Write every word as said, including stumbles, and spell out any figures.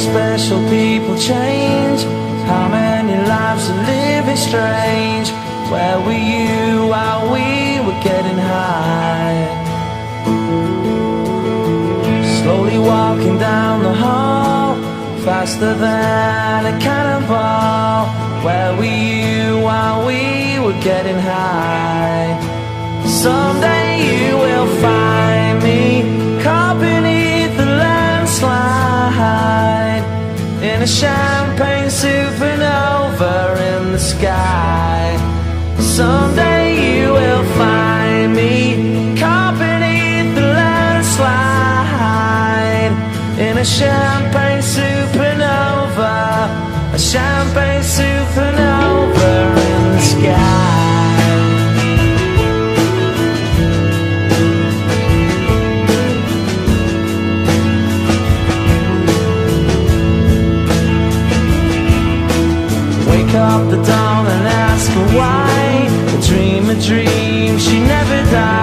special people change? How many lives are living strange? Where were you while we were getting high? Slowly walking down the hall, faster than a cannonball. Where were you while we were getting high? Someday you will find me caught beneath the landslide, in a champagne supernova in the sky. Someday you will find me caught beneath the landslide, in a champagne supernova, a champagne supernova in the sky. Wake up the dawn and ask her why. A dream, a dream, she never died.